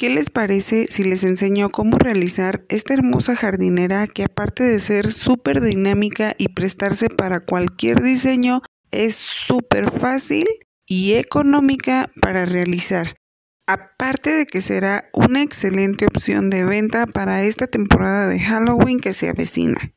¿Qué les parece si les enseño cómo realizar esta hermosa jardinera que, aparte de ser súper dinámica y prestarse para cualquier diseño, es súper fácil y económica para realizar? Aparte de que será una excelente opción de venta para esta temporada de Halloween que se avecina.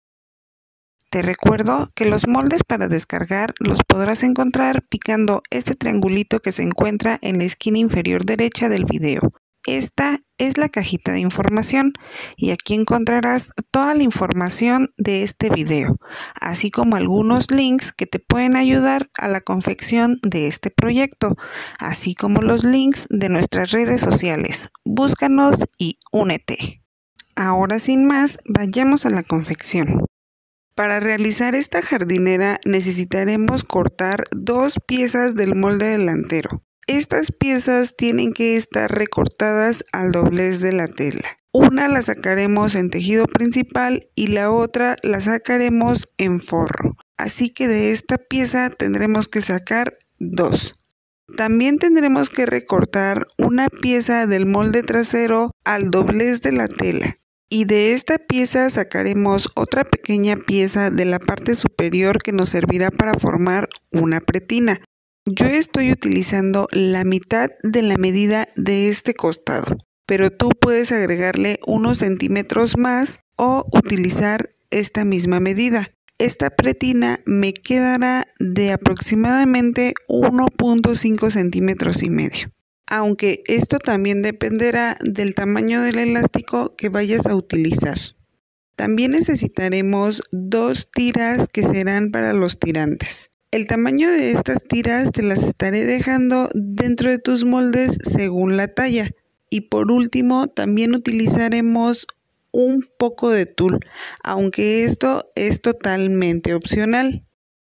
Te recuerdo que los moldes para descargar los podrás encontrar picando este triangulito que se encuentra en la esquina inferior derecha del video. Esta es la cajita de información y aquí encontrarás toda la información de este video, así como algunos links que te pueden ayudar a la confección de este proyecto, así como los links de nuestras redes sociales. Búscanos y únete. Ahora sin más, vayamos a la confección. Para realizar esta jardinera necesitaremos cortar 2 piezas del molde delantero. Estas piezas tienen que estar recortadas al doblez de la tela. Una la sacaremos en tejido principal y la otra la sacaremos en forro. Así que de esta pieza tendremos que sacar 2. También tendremos que recortar una pieza del molde trasero al doblez de la tela. Y de esta pieza sacaremos otra pequeña pieza de la parte superior que nos servirá para formar una pretina. Yo estoy utilizando la mitad de la medida de este costado, pero tú puedes agregarle unos centímetros más o utilizar esta misma medida. Esta pretina me quedará de aproximadamente 1.5 centímetros y medio. Aunque esto también dependerá del tamaño del elástico que vayas a utilizar. También necesitaremos 2 tiras que serán para los tirantes. El tamaño de estas tiras te las estaré dejando dentro de tus moldes según la talla. Y por último también utilizaremos un poco de tul, aunque esto es totalmente opcional.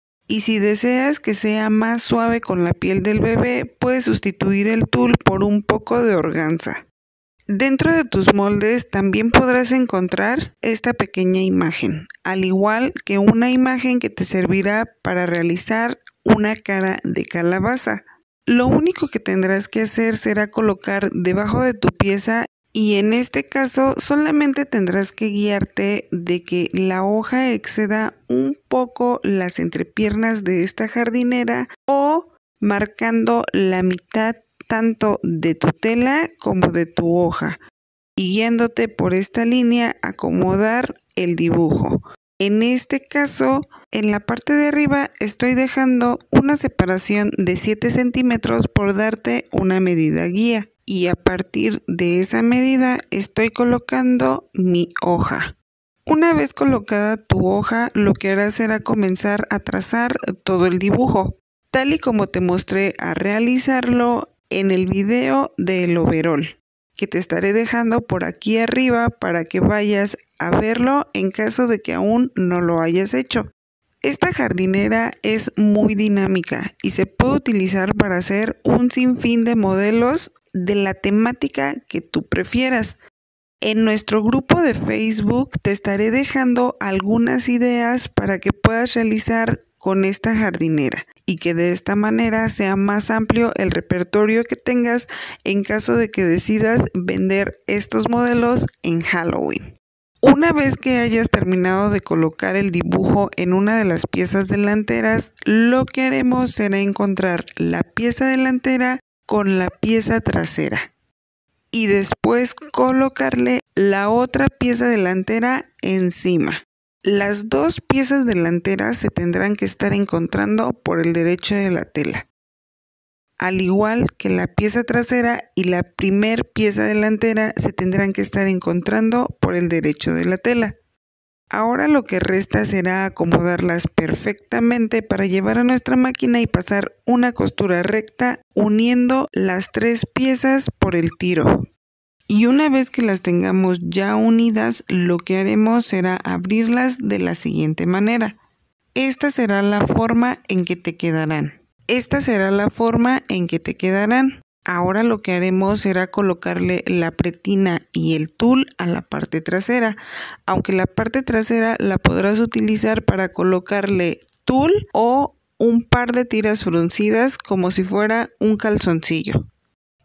Y si deseas que sea más suave con la piel del bebé, puedes sustituir el tul por un poco de organza. Dentro de tus moldes también podrás encontrar esta pequeña imagen, al igual que una imagen que te servirá para realizar una cara de calabaza. Lo único que tendrás que hacer será colocar debajo de tu pieza y en este caso solamente tendrás que guiarte de que la hoja exceda un poco las entrepiernas de esta jardinera o marcando la mitad tanto de tu tela como de tu hoja y guiándote por esta línea acomodar el dibujo. En este caso, en la parte de arriba estoy dejando una separación de 7 centímetros por darte una medida guía. Y a partir de esa medida estoy colocando mi hoja. Una vez colocada tu hoja, lo que harás será comenzar a trazar todo el dibujo, tal y como te mostré a realizarlo en el video del overol, que te estaré dejando por aquí arriba para que vayas a verlo en caso de que aún no lo hayas hecho. Esta jardinera es muy dinámica y se puede utilizar para hacer un sinfín de modelos de la temática que tú prefieras. En nuestro grupo de Facebook te estaré dejando algunas ideas para que puedas realizar con esta jardinera y que de esta manera sea más amplio el repertorio que tengas en caso de que decidas vender estos modelos en Halloween. Una vez que hayas terminado de colocar el dibujo en una de las piezas delanteras, lo que haremos será encontrar la pieza delantera con la pieza trasera y después colocarle la otra pieza delantera encima. Las 2 piezas delanteras se tendrán que estar encontrando por el derecho de la tela, al igual que la pieza trasera y la primer pieza delantera se tendrán que estar encontrando por el derecho de la tela. Ahora lo que resta será acomodarlas perfectamente para llevar a nuestra máquina y pasar una costura recta uniendo las 3 piezas por el tiro. Y una vez que las tengamos ya unidas, lo que haremos será abrirlas de la siguiente manera. Esta será la forma en que te quedarán. Ahora lo que haremos será colocarle la pretina y el tul a la parte trasera, aunque la parte trasera la podrás utilizar para colocarle tul o un par de tiras fruncidas como si fuera un calzoncillo.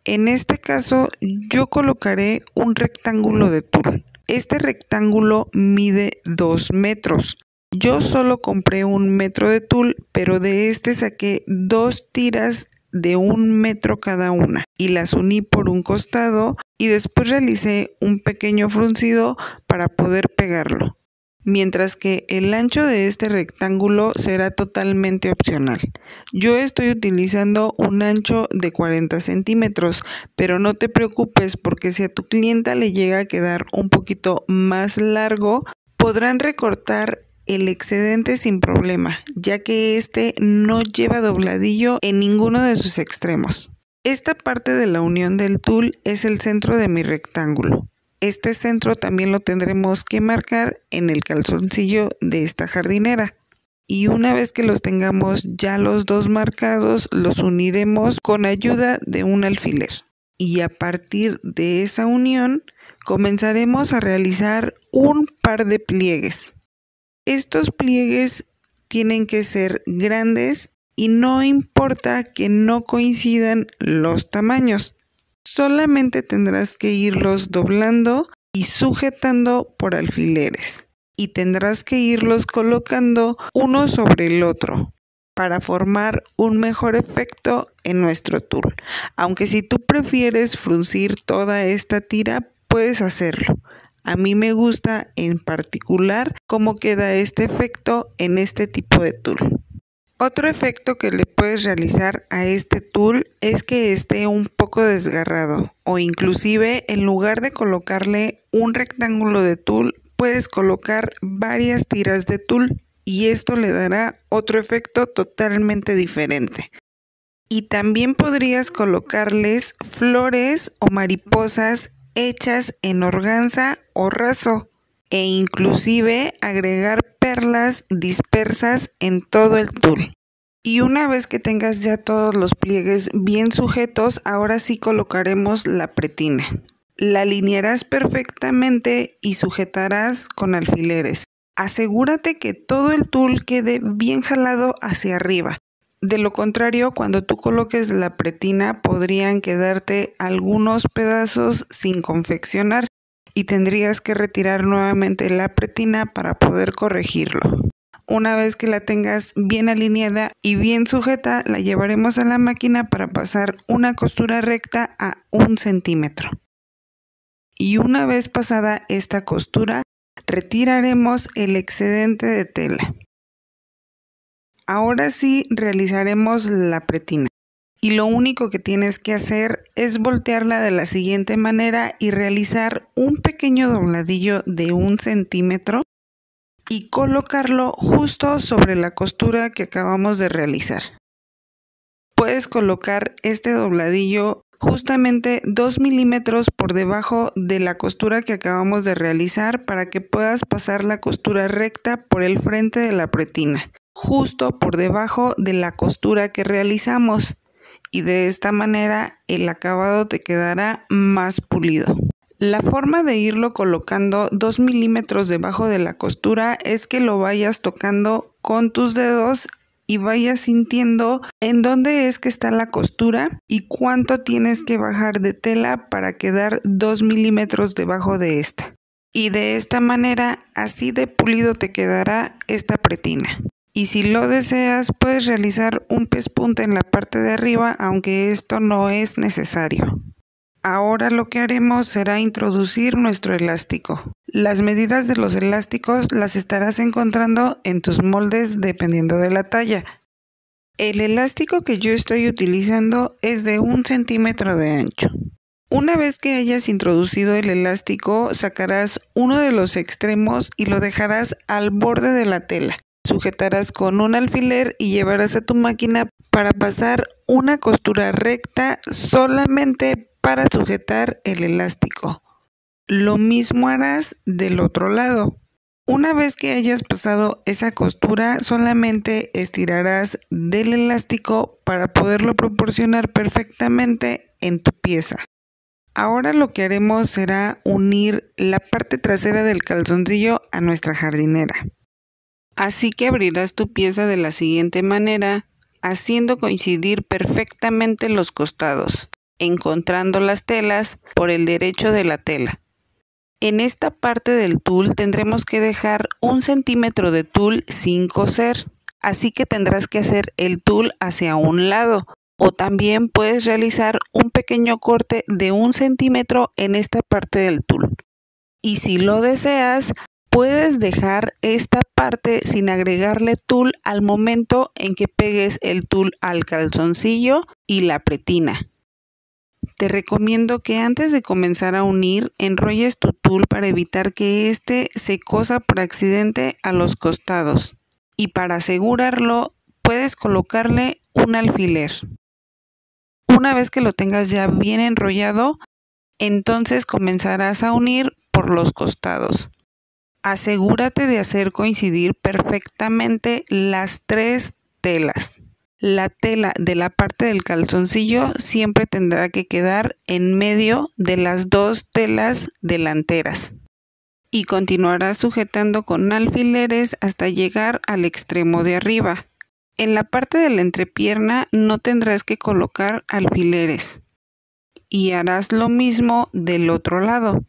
En este caso yo colocaré un rectángulo de tul. Este rectángulo mide 2 metros. Yo solo compré 1 metro de tul, pero de este saqué 2 tiras de 1 metro cada una y las uní por un costado y después realicé un pequeño fruncido para poder pegarlo, mientras que el ancho de este rectángulo será totalmente opcional. Yo estoy utilizando un ancho de 40 centímetros, pero no te preocupes porque si a tu clienta le llega a quedar un poquito más largo, podrán recortar el excedente sin problema, ya que este no lleva dobladillo en ninguno de sus extremos. Esta parte de la unión del tul es el centro de mi rectángulo. Este centro también lo tendremos que marcar en el calzoncillo de esta jardinera. Y una vez que los tengamos ya los dos marcados, los uniremos con ayuda de un alfiler. Y a partir de esa unión, comenzaremos a realizar un par de pliegues. Estos pliegues tienen que ser grandes y no importa que no coincidan los tamaños. Solamente tendrás que irlos doblando y sujetando por alfileres. Y tendrás que irlos colocando uno sobre el otro para formar un mejor efecto en nuestro tul. Aunque si tú prefieres fruncir toda esta tira, puedes hacerlo. A mí me gusta en particular cómo queda este efecto en este tipo de tul. Otro efecto que le puedes realizar a este tul es que esté un poco desgarrado o inclusive en lugar de colocarle un rectángulo de tul puedes colocar varias tiras de tul y esto le dará otro efecto totalmente diferente. Y también podrías colocarles flores o mariposas hechas en organza o raso e inclusive agregar perlas dispersas en todo el tul. Y una vez que tengas ya todos los pliegues bien sujetos, ahora sí colocaremos la pretina. La alinearás perfectamente y sujetarás con alfileres. Asegúrate que todo el tul quede bien jalado hacia arriba. De lo contrario, cuando tú coloques la pretina podrían quedarte algunos pedazos sin confeccionar y tendrías que retirar nuevamente la pretina para poder corregirlo. Una vez que la tengas bien alineada y bien sujeta, la llevaremos a la máquina para pasar una costura recta a 1 centímetro. Y una vez pasada esta costura, retiraremos el excedente de tela. Ahora sí realizaremos la pretina. Y lo único que tienes que hacer es voltearla de la siguiente manera y realizar un pequeño dobladillo de 1 centímetro y colocarlo justo sobre la costura que acabamos de realizar. Puedes colocar este dobladillo justamente 2 milímetros por debajo de la costura que acabamos de realizar para que puedas pasar la costura recta por el frente de la pretina, justo por debajo de la costura que realizamos. Y de esta manera el acabado te quedará más pulido. La forma de irlo colocando 2 milímetros debajo de la costura es que lo vayas tocando con tus dedos y vayas sintiendo en dónde es que está la costura y cuánto tienes que bajar de tela para quedar 2 milímetros debajo de esta. Y de esta manera así de pulido te quedará esta pretina. Y si lo deseas, puedes realizar un pespunte en la parte de arriba, aunque esto no es necesario. Ahora lo que haremos será introducir nuestro elástico. Las medidas de los elásticos las estarás encontrando en tus moldes dependiendo de la talla. El elástico que yo estoy utilizando es de 1 centímetro de ancho. Una vez que hayas introducido el elástico, sacarás uno de los extremos y lo dejarás al borde de la tela. Sujetarás con un alfiler y llevarás a tu máquina para pasar una costura recta solamente para sujetar el elástico. Lo mismo harás del otro lado. Una vez que hayas pasado esa costura, solamente estirarás del elástico para poderlo proporcionar perfectamente en tu pieza. Ahora lo que haremos será unir la parte trasera del calzoncillo a nuestra jardinera. Así que abrirás tu pieza de la siguiente manera, haciendo coincidir perfectamente los costados. encontrando las telas por el derecho de la tela. En esta parte del tul tendremos que dejar 1 centímetro de tul sin coser, así que tendrás que hacer el tul hacia un lado, o también puedes realizar un pequeño corte de 1 centímetro en esta parte del tul. Y si lo deseas, puedes dejar esta parte sin agregarle tul al momento en que pegues el tul al calzoncillo y la pretina. Te recomiendo que antes de comenzar a unir, enrolles tu tul para evitar que éste se cosa por accidente a los costados. Y para asegurarlo, puedes colocarle un alfiler. Una vez que lo tengas ya bien enrollado, entonces comenzarás a unir por los costados. Asegúrate de hacer coincidir perfectamente las 3 telas. La tela de la parte del calzoncillo siempre tendrá que quedar en medio de las 2 telas delanteras. Y continuarás sujetando con alfileres hasta llegar al extremo de arriba. En la parte de la entrepierna no tendrás que colocar alfileres. Y harás lo mismo del otro lado.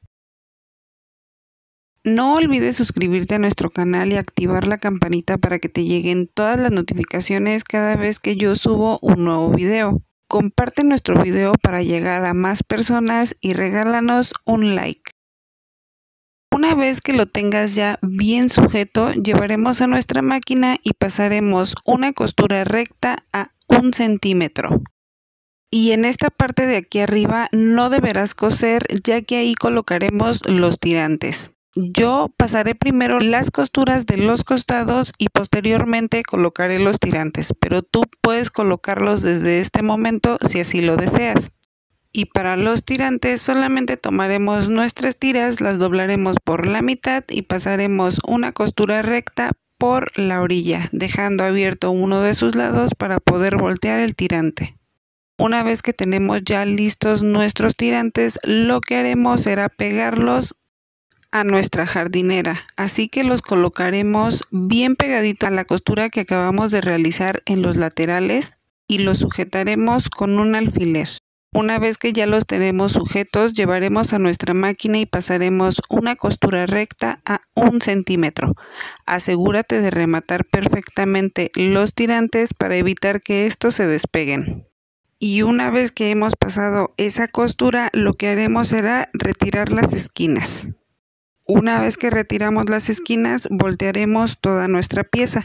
No olvides suscribirte a nuestro canal y activar la campanita para que te lleguen todas las notificaciones cada vez que yo subo un nuevo video. Comparte nuestro video para llegar a más personas y regálanos un like. Una vez que lo tengas ya bien sujeto, llevaremos a nuestra máquina y pasaremos una costura recta a 1 centímetro. Y en esta parte de aquí arriba no deberás coser, ya que ahí colocaremos los tirantes. Yo pasaré primero las costuras de los costados y posteriormente colocaré los tirantes, pero tú puedes colocarlos desde este momento si así lo deseas. Y para los tirantes solamente tomaremos nuestras tiras, las doblaremos por la mitad y pasaremos una costura recta por la orilla, dejando abierto uno de sus lados para poder voltear el tirante. Una vez que tenemos ya listos nuestros tirantes, lo que haremos será pegarlos a nuestra jardinera, así que los colocaremos bien pegadito a la costura que acabamos de realizar en los laterales y los sujetaremos con un alfiler. Una vez que ya los tenemos sujetos, llevaremos a nuestra máquina y pasaremos una costura recta a 1 centímetro. Asegúrate de rematar perfectamente los tirantes para evitar que estos se despeguen. Y una vez que hemos pasado esa costura, lo que haremos será retirar las esquinas. Una vez que retiramos las esquinas, voltearemos toda nuestra pieza.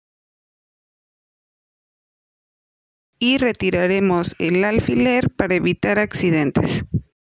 Y retiraremos el alfiler para evitar accidentes.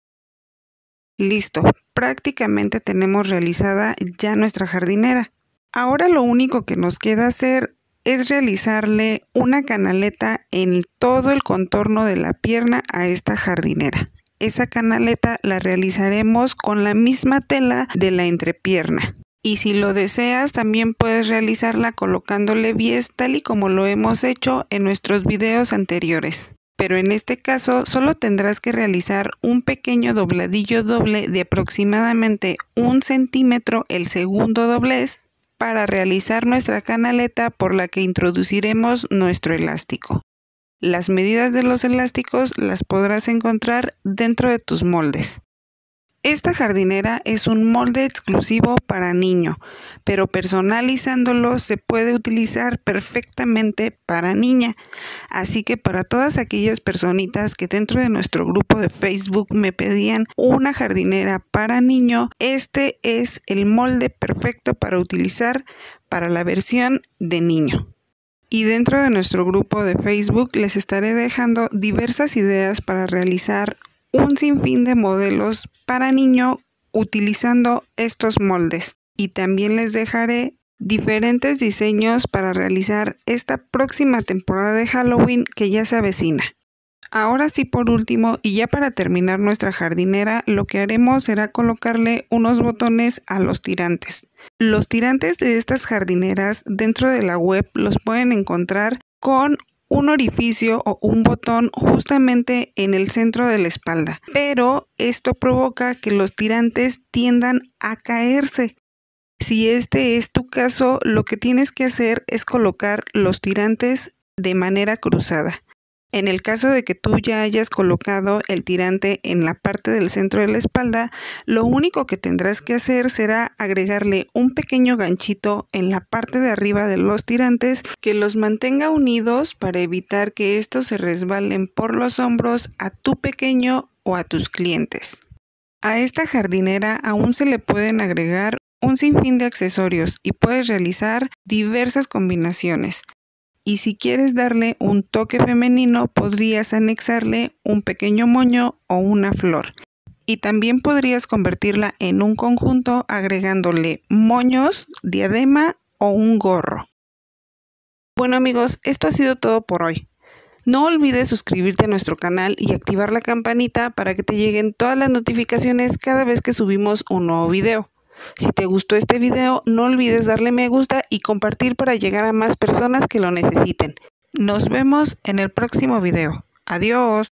Listo, prácticamente tenemos realizada ya nuestra jardinera. Ahora lo único que nos queda hacer es realizarle una canaleta en todo el contorno de la pierna a esta jardinera. Esa canaleta la realizaremos con la misma tela de la entrepierna. Y si lo deseas, también puedes realizarla colocándole bies tal y como lo hemos hecho en nuestros videos anteriores. Pero en este caso solo tendrás que realizar un pequeño dobladillo doble de aproximadamente 1 centímetro el segundo doblez para realizar nuestra canaleta por la que introduciremos nuestro elástico. Las medidas de los elásticos las podrás encontrar dentro de tus moldes. Esta jardinera es un molde exclusivo para niño, pero personalizándolo se puede utilizar perfectamente para niña. Así que para todas aquellas personitas que dentro de nuestro grupo de Facebook me pedían una jardinera para niño, este es el molde perfecto para utilizar para la versión de niño. Y dentro de nuestro grupo de Facebook les estaré dejando diversas ideas para realizar un sinfín de modelos para niño utilizando estos moldes. Y también les dejaré diferentes diseños para realizar esta próxima temporada de Halloween que ya se avecina. Ahora sí, por último, y ya para terminar nuestra jardinera, lo que haremos será colocarle unos botones a los tirantes. Los tirantes de estas jardineras dentro de la web los pueden encontrar con un orificio o un botón justamente en el centro de la espalda, pero esto provoca que los tirantes tiendan a caerse. Si este es tu caso, lo que tienes que hacer es colocar los tirantes de manera cruzada. En el caso de que tú ya hayas colocado el tirante en la parte del centro de la espalda, lo único que tendrás que hacer será agregarle un pequeño ganchito en la parte de arriba de los tirantes que los mantenga unidos para evitar que estos se resbalen por los hombros a tu pequeño o a tus clientes. A esta jardinera aún se le pueden agregar un sinfín de accesorios y puedes realizar diversas combinaciones. Y si quieres darle un toque femenino, podrías anexarle un pequeño moño o una flor. Y también podrías convertirla en un conjunto agregándole moños, diadema o un gorro. Bueno amigos, esto ha sido todo por hoy. No olvides suscribirte a nuestro canal y activar la campanita para que te lleguen todas las notificaciones cada vez que subimos un nuevo video. Si te gustó este video, no olvides darle me gusta y compartir para llegar a más personas que lo necesiten. Nos vemos en el próximo video. Adiós.